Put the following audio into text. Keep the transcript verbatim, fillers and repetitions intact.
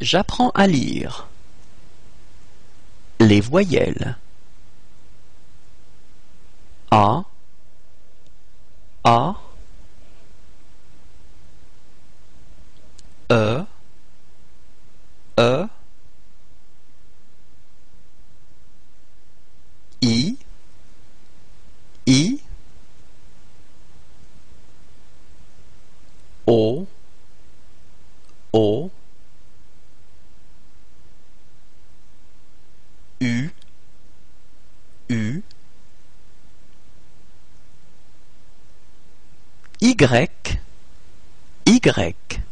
J'apprends à lire. Les voyelles. A, A, E, E, I, I, O, O, U, U, Y, Y.